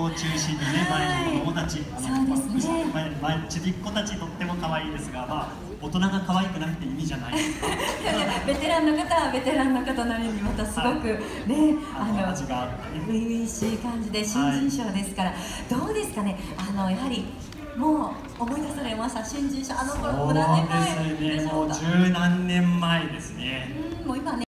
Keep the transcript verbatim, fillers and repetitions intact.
を中心にね、前の子供たち、あのそうですね、 前前ちびっ子たちとっても可愛いですが、まあ大人が可愛くなくて意味じゃないですか。 ベテランの方はベテランの方なりにまたすごくね、 はい、あの味があってね、 初々しい感じで新人賞ですから、はい、どうですかね、あのやはりもう思い出されました、新人賞、あの頃も何年前でしょうか。 そうですね、もう十何年前ですね。 うん、もう今ね